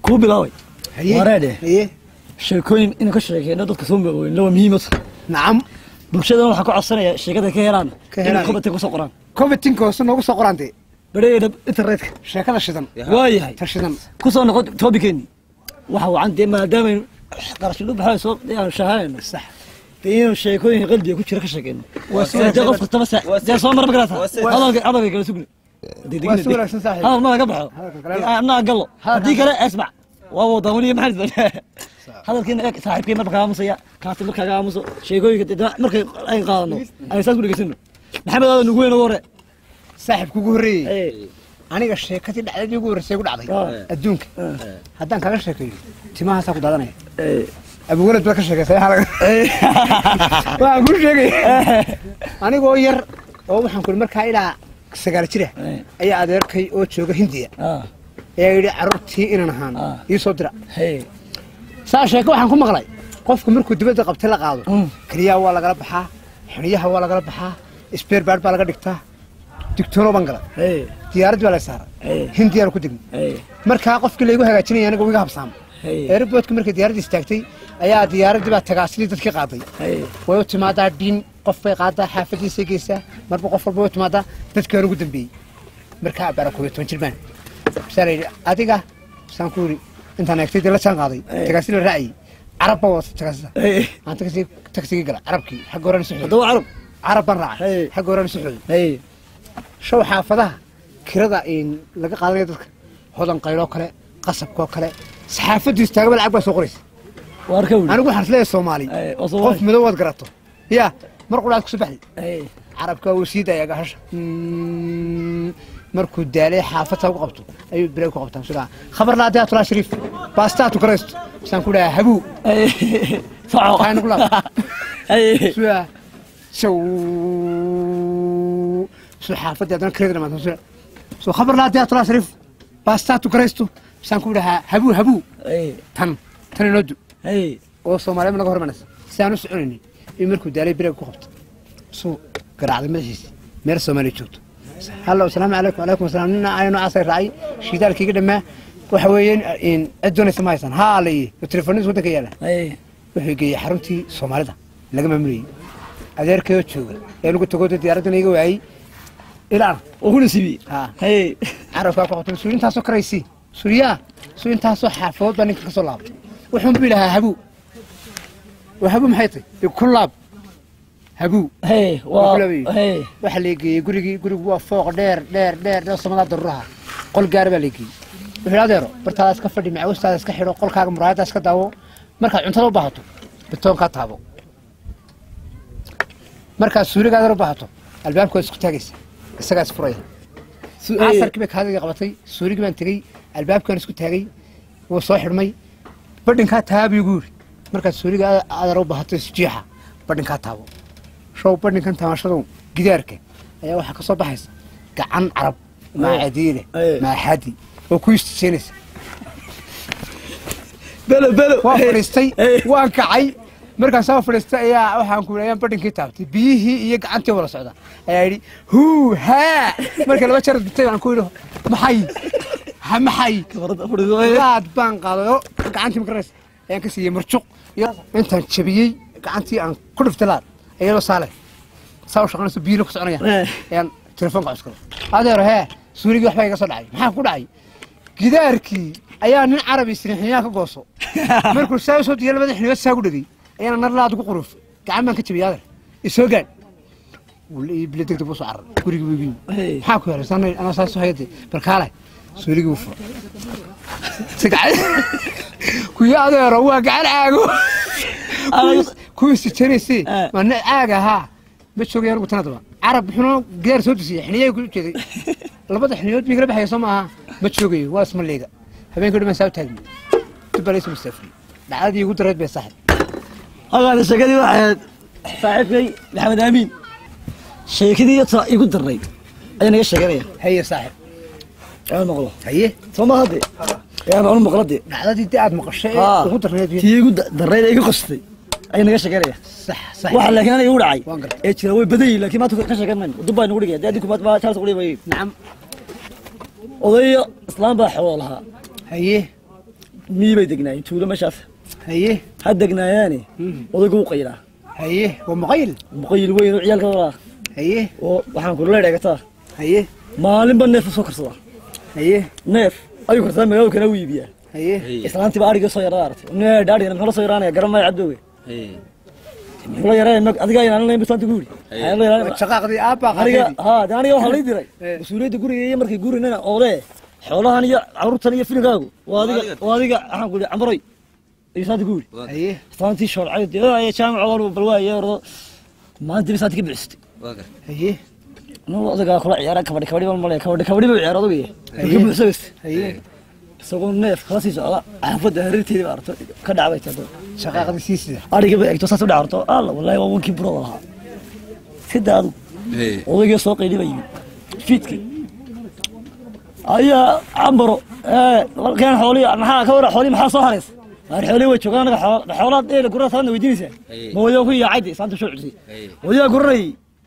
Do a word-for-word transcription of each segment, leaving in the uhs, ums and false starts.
كوب لاوي ورده ايه sheekooyin in ka sheekeeno dadka Soomaaliyeed loo muhiim ah نعم bulshada waxa ku codsanaya sheekada ka helaan Ka helaan. in kubadda ku soo qoraan كوبتينكو سنة وقصة قرانتي bareeda internetka شاكلا شدن waayahay ترشدن ku soo noqon toobikeeni waxa uu candee maadaama qarash loo baxay soo dhiyaan shahayn صح tiin sheekooyin qalbiga ku jira ka sheekeeno waa qof kasta bas yaa soo mar magarata hadalka hadalka kala sugni واسورة صاحب هذا ما قبحه انا قلو هذيك لا اسمع واو ضمني محل هذا كان صاحبكي ما بقى امسيا كانت marka ga amuso sheegooyinka markay ay qaadano ay saas ku dhigasano maxamed aad nugu weyn wore صاحب كوغو هري ee aniga sheekadii dhacday ugu horeysay ku dhacday adduunka haddaan kaga sheekeeyo timaha saa ku daadanaya ee abu walad baa ka sheekeysay halaga waan ku sheegay anigoo yar oo waxaan ku markaa ilaa sagaal jira ayaa adeerkay oo jooga Hindiya ah ayaa yiri carruurtii inaan ahaan ii soo dira hey saa sheeko waxaan ku maqlay qofku markuu dibadda qabtay la qaado kaliya waa laga baxaa xiniyaha waa laga baxaa isbeer baad baa laga dhigtaa digtoono bangala hey diyaarad baa la saaray hey Hindiya ku digin hey marka qofkii la igu hagaajinay aniga wiiga habsaam hey airportka markii diyaaradda istaagtay ayaa diyaaradda baa tagaasli dadkii qaaday hey way u timaadaa diin qof bay qaadaa xaafadiisa geesa marba qof walba u timaadaa dadkii ugu dambeeyay marka barakoobay toban jir baan salay adiga san ku yiri intaan agtay la san qaaday tagaasli raacay عرب بوس تكسر. أنت كسي تكسي قرا عربكي حق وراني سعودي. هو عرب. عرب برا. حق وراني سعودي. إيه. شو حافظها كردا إن لقى قاضي يدك هذا قيلو كله قصب كو كله سحافة يستقبل عقب سوقريس. واركون. أنا أقول حرفلي الصومالي. قف مدود قرأته. يا مرقول عاد كسبحني. إيه. عرب كوسيدة يا جهش. مركو دالي حافظها وقبته. أيوة بريك وقبته سلا. خبر لا ده طلع شريف. باستات وكريست. سانكولا هبو. صعب. كان نقول. أيه. شو شو شو حافظ يا دنا كريدنا ما تنسى. شو خبر لا ده طلع شريف. باستات وكريستو. سانكولا هبو هبو. أيه. تن تن نودو. أيه. وصومالي من الغرب الناس. سانوس عني. يمركو دالي بريك وقبته. شو قرع المجلس. مير صومالي شوت. هلا والسلام عليكم وعليكم السلام. أنا أنا عصير رأي. شيدال كي قدام ما. وحويين إن أدوني سمايسان هالي وتليفوني سوتك يلا. أيه. وحوي حرمتي صومالي لقى ممري. أدير كيو تشوف. يلو كنت تقول تجارة نيجي وعي. إلى وهو نسيبي. ها. هي. عرف أكو قلت سوري تاسو كريسي. سوريا. سوري تاسو حافظ بنك كسلاب. وحوم بيلها هبو. وهبو محيطي. بكل لاب. هبو. هي. و. هي. وحليقي قريقي قريق فوق دير دير دير دير صمدات الروها. قل قارب ليكي. وحنا ديرو برتاس كفدي مع استاذ iska xiro qolkaaga muraayada iska daawo marka cuntada u baahato bitoonka taabo marka suurigaada u baahato albaabka isku taagaysa isaga is furay asarkii bay kaadiga qabatay suurigi baan tagay albaabkan isku taagay wuu soo xirmay badinka taabi guuri marka suuriga aad u baahato isjiixa badinka taabo show badinkan taamashadu gidaarka ayaa waxa ka soo baxaysa gacan carab ma adiile ma hadi وكويس سينس بلو بلو وفرستي وان كعي مركان سو فرستي يا waxaan ku leeyahay badhinkii taabtay biyihii iyo gacantii wala socda ayaa yiri hu ha marka laba jeer bitay aan ku yiro maxay ha maxay laad baan qaado gacantii markaas ayaan ka siiyay marjuq intaan jabiyay gacantii aan ku dhiftay laad ayuu saalay saw shaqanayso biyo ku soconaya ayaan telefoonka cusub adeer he suuriga waxba iga soo dhacay maxaa ku dhacay gidaarkii ayaa nin carabi isriixnaa ka gooso markuu saa soo diyaar labada xiniyood saa ku dhagay ayaan nar laad ugu quruf gacan baan ka jabiyay isoo gaan wal ii biladeg dib u soo carar guriga weebi maxaa ku yaray sanay ana saa soo hayday barkaale suuriga u furo sigay ku yaadeero waa gacan caago ku si tirisi man caaga ha ma joogayaan ugu tanadaba carab xuno geer soo disay xiniyay ku jeeday labada xiniyood migra baxay Soomaa ma joogayo waa isma leega habeenkii dhiman saa taagni tibaleys mustafri dhacdii ugu dareed bay saaxib هذا شكلي واحد صاحبي محمد امين شيكدي igu daray ayna sheeganaya هي صاحب انا مقله هي ثم هذه يا انا مقلدي dhacdadii aad maqashay ugu dareed tii igu daray igu qastay ayna sheeganaya صح صح waxa laakiin ay u dhacay ee jira way baday laakiin ma ka sheegan dubay nagu dhigay dadku ma taas qori way نعم odayo islaam baa xoolaha هي mii bay degnaayeen tuulo meeshaas haye ha degnayaani odaygu u qaylaa haye waa muqayl muqayl weyn oo ciyaalka walaa haye oo waxaan ku leeyahay haye maalinba neef soo karsada haye neef ayuu kartaa magaalada kana u iibiyaa haye islaantiba ariga soo yaraa artay nee dhaadhina maxaa soo yaraanaya garamay cadoowe haye maxaa yaraa mag adiga ayaan la iibsan guri shaqaqdi aaba ariga ha daaniga waxa la diray masuuliyadda guriga iyo markii gurinana oole xoolahan iyo carruurtan iyo filigaagu waa adiga waa adiga waxaan ku leeyahay amroy iibsan guri haye islaantii shoolcay ay jaamac wal balwaay ordo maanta bisaad ka bixistay waaga haye no adiga kula ciyaara kabadhi kabadhi wal malay kabadhi kabadhi buu ciyaaro adiga haye buuxsays haye isagoo neef khalaasii socda xaafadda hareerteedii baa arto ka dhacday taado shaqaqdi siisida ariga bay egto saas u dhacarto alla wallahi waa wankii buro lahaa sidaadu haye odayga soo qayli bay fiidki ayaa ambaro ee walkaan xooli maxaa ka wara xooli maxaa soo hareys aan xooli way joogaan anaga xoolaad ee gurada saadna weydiinaysa mooyo ku yaacay saanta soo cusay wadiga guray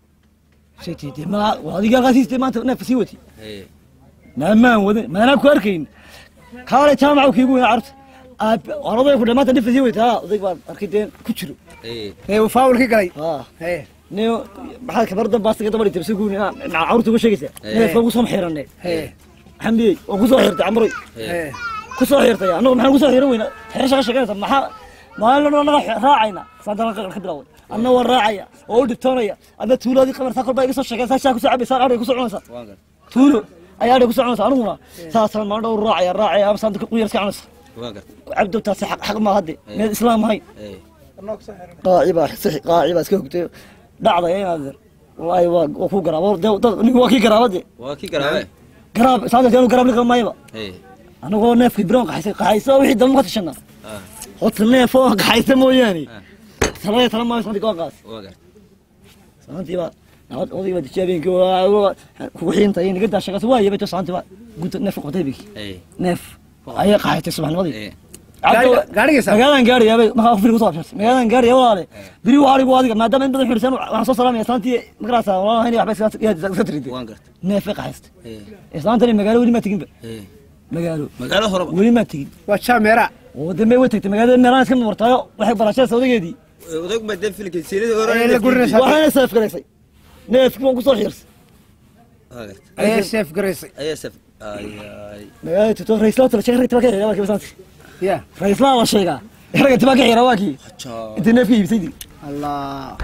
sheetay ma wadiga qasiistay maanta neef sii wati haye naamaan wada maana ku arkayn kaale jaamacu kiigu weyn arta aab waraday ku dhamaanta neef sii wati ha oday baan arkideen ku jiro haye ee uu faawul ka galay ha haye neo maxaa ka bardan baastiga dabadii tirsi guuna ma awrtu ku sheegaysa neef ugu soo xiranay haye xamdi oo ku soo xirtay amray haye ku soo xirtay anagu maxaan ku soo xiran weyna xirasha shaqeynaysa maxaa maalin naga raacayna saadana ka bilaw anna war raacaya oo dhibtoonaya adna tuuladii qabarta kolba iga soo sheegaysa saa ku soo cabaysa ariga ku soo cunaysa waaga tuulo ayaa ku soo cunaysa anuguna saasan ma dhaw raacaya raacaya am saanta ku yar cunaysa waaga cabdu taas xaq xaq ma hadde meel islaam hay haye qaaciba saxi qaaciba iska hogtay dhacday inaad wallahi waa ku garaabo dad nigu waa ki garaabade waa ki garaabe garaab saanta jaanu garaab liqa mayba haye anagoo neefki biroon qaxaysay qaxayso wixii damo ka tashana ah hota neef oo qaxaysa mooyaane talaya tala maayo santi qaas waaga santi ba nabad oday wada jabeenki waa ku xiintay in gada shaqas waa yabato santi ba guud neef qotay biki haye neef ay qaxaytay subaxnimadii haye gaarigiisa magadan gaariya bay ma afir ku soo abshay magadan gaariya walaale biri waa arigu adiga maadaama in badan xirsan waxaan soo salaamay santi magrasa waa hayni waxba iska tiridi waan gartay neef qaxaystay haye islaantani magaalo wali ma tigin ba haye magaalo magaalo hore wali ma tigin waa jaamera oo dambe way tagtay magaalada meelaan iska martayo waxay barashada sawdigeedii odag ma dad filkii siinada hore ee la gurinaysa waxaan saaf garaysay neefkii waan ku soo xirsay waaga ee chef garaysay ayaa saf ay ay magaalada tuto raislaanta la sheegay tibaa ka xiraa waa kibasanti ya raislaa la sheegaa iraga tibaa ka xiraa waa kii jaa inta neefkii ibsaydi allah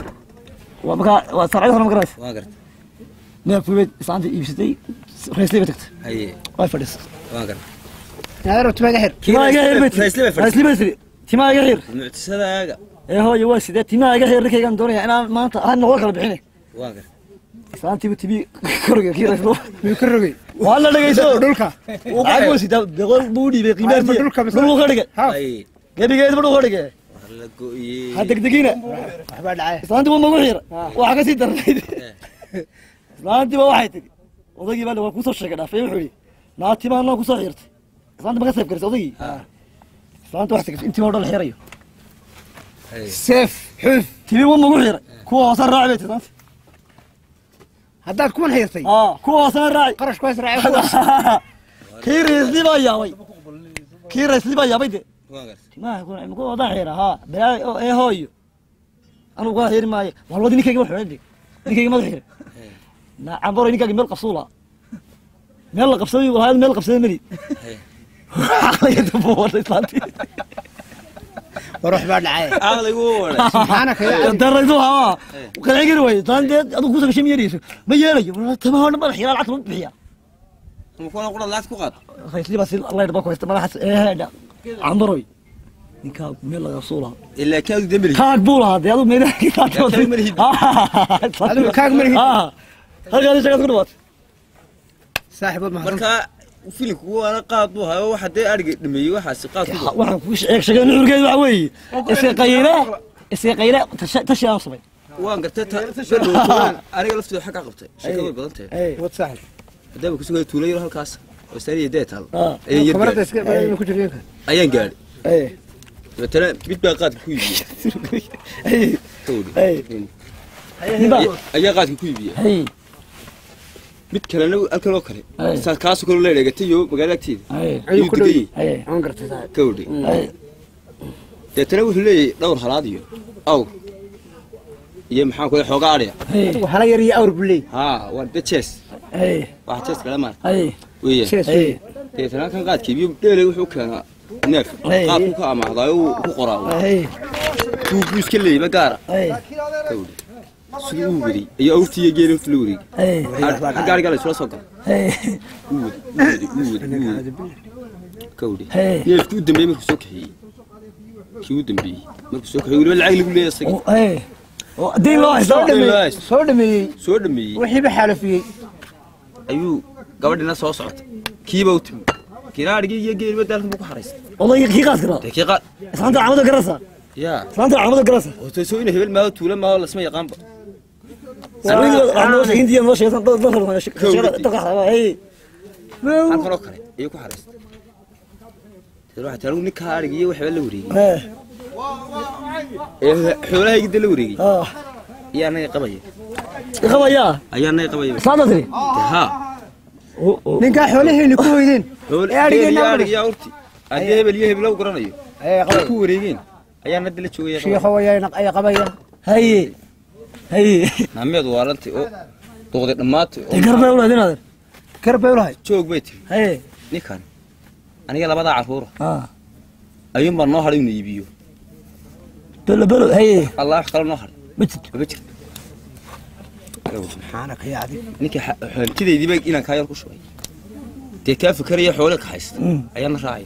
waa marka waa sarcada hore ma garaysa waa gartay neefkii bay islaanta iibsatay raislii bay tagtay haye way fadhiis waa gartay naadar tumaga xir timaa iga xir bay Raisli bay fadhiis- raislii bay tiri timaa iga xir muctasadaaga ee hooyo waa sidee timaa iga xir ninkaygaan doonaya inaan maanta aan noqon kala bixine waa gartay islaantiiba tibii koriga kii raislo miyuu ka rogay waa la dhagayso dhulka lacag waa sidaa boqol buu dhiibay qiimaartii dhulka mise- dhulku ka dhigay ha haye gebigeed buu ka dhigay war la gooyey ha degdegina waxbaa dhacay islaantii waa magu xiira waxa ka sii darnayd islaantii ba waxay tiri odaygii baa waa kusoo sheegay dhaafay wuxuu yidhi naati baa noo kusoo xiirtay islaanta ma ka seef garisay odaygii islaanta wax sigtay intii oo dhan la xirayo haye seef xuf tibii waa magu xiiray kuwa hoose raaci bay tislaanta haddaad kuwan xirtay aa kuwa hoose raaci qarash ku israaciil kii raisli baa yaabay kii raisli baa yaabay de waa gartay timaha kuna imku wada xiira haa balaa oo ee hooyo anugu waa xiri maayo walwadi ninkayga wax xidhay ninkayga madax xiray na cabaro ninkayga meel qabsuula meel la qabsaday waa meel qabsaday mari haye aqliga dabo wada islaantii war waxbaa dhacay aqligu wala subxaanaka ya daraydu haa kala xigir way taandeed adigu ku sagashay miyadiisu ma yeelayo tamaha dhan madax xiraa lacag bixiya ma kuna qura laad ku qaad raisli baa si allah yarba ku haysta madax ee heedha cambaroy ninkaa meel laga qabsuula ilaa kaadu dambi kaag buu lahaa dee adigu meel Adigu kaag ma lihid. halkaadi shaqad ku dhawaatay saaxiibood mahadsan marka filinku waana qaad buu hayo waxa dee ariga dhameeyay waxaas qaad ku dhow waxaan ku sheeg sheegay nuurgeedu waxa weeye iska qayla iska qayla tashi aan sabay waan gartay ta bedhow ariga laftooda xaq ka qabtay shaqada way badan tahay ay wad saaxiib hadaba ku sugay tuulayro halkaas oo saariye deetal ah ayaan yar kamarada gaadhay. iska ku jireen ayaan gaadhay ay dabeetana mid baa qaadka ku iibiyey ay towdhi ay niba ayaa qaadka ku iibiyey ay mid kalena alkan oo kale saas kaas kale la leegatayo magaalagteed ayuu ku dhigay aan gartay kawdi deetana wuxuu leeyahay dhowr halaad iyo aw iyo maxaan ku xoogaa ariya waxa yar iyo awr bulay ha waa dachees ay wax jees kala ma ay weeyaan ay deetana kan qaadkii biyo dheelay wuxuu keenaa neef qaadku ka amaahdayo ku qoraa ay tuu iska leeyay ma gaara ay kawdi sidii uu wadi iyo awrtiyo geelin flowri ay gaariga la isla soo gal ay uu wadi uu wadi kawdi neefku dambeeyay markuu soo kaxiyay kii u dambeeyay markuu soo kaxiyay waliba lacag lagu leeyahay isaga ay oo diin loo haysto soo dhameeyay soo dhameeyay wixii ba xalafiyay ayuu gabadhina soo socotay kiiba u timi kiraadigi iyo geelba dalka ku xaraystay oday kii qaas kara daqiiqa saanta amada garasa ya saanta amada garasa oo soo inay hebel ma tuula ma la isma yaqaanba sarwiga aan oo hindiya noo sheegsan dad dad rabo shaqada taqaxaba ay halkan oo kale ayuu ku xaraystay tirada waxa taru ninka arigi iyo waxba la wareegay ee xoolaha igida la wareegay ah yaana qabaya qabaya ayaana qabaya saanta tiri ha ninka xoolaheena ku weydeen ee arigeena arigi awrti adee hebel iyo hebel garanayo ee ku wareegeen ayaana dala joogay sheekho wayna ay qabaya haye haye nameed waalanti oo doqday dhamaatay oo garba u leedinaad garba u lahay joog bay tiri haye ninkan aniga labada caruur ah ayuun baan noo haray inuu iibiyo belo belo haye allah wax kale noo haray majid majid subxaanaka ya adi ninka hantideedii baa inaan ka yar ku shubay dee ka fikiraya xoolo ka haysta ayaan raacay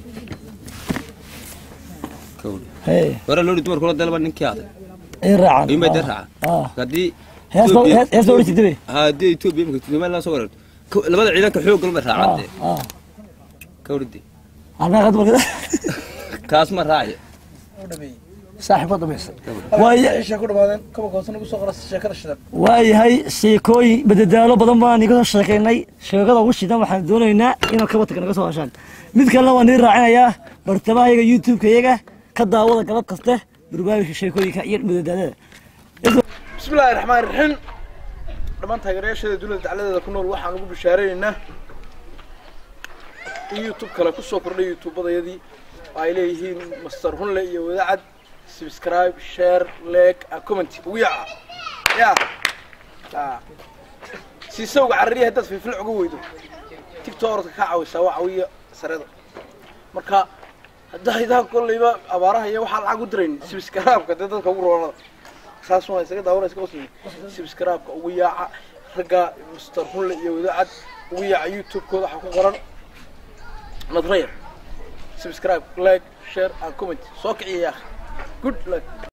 kawdi haye wara loo dumar kula dalba ninkii aad ay raacan ayuu ma daraaca ah hadii hees baa hees baa urti dibe hadii Ethiopia ma ku meel la soo wareegto labada ciidanka xoog galma raacade ah kawdi ana qad markada kaas ma raacay saaxiib wadameysan way isha ku dhawaadeen kaba koosan ugu soo qoras sheekada shidan waayahay sheekooy badadaalo badan baan iga soo sheekeynay sheekada ugu shidan waxaan doonaynaa inaan kaba tagno soo hashaan mid kale waan idin raacinayaa bartamaha YouTube-ka iyaga ka daawada galab kaste barnaamijka sheekooyinka iyo badadaalada bismillaahi raxmaani raxiim dhamaan taageerayaashada dawladda dacaladeeda ku nool waxaan ugu bishaareynaa YouTube kale ku soo kordhay YouTube-badayadii ay leeyihiin Master Hunle iyo Wadacad subscribe share like and comment wiya ya ah si soo carriye dad fi fil ugu weydo TikTok ka caawisa waa caawiya sarada marka hadda idaa kulliba abaaraha iyo waxa lacag u direyn subscribe-ka dadka ugu roonada saas waa isaga daawada iska qosmi subscribe-ka ugu yaaca raga Master Hunle iyo Wadacad ugu yaaca YouTube-kooda waxa ku qoran nadreer subscribe like share and comment soo kiciya good luck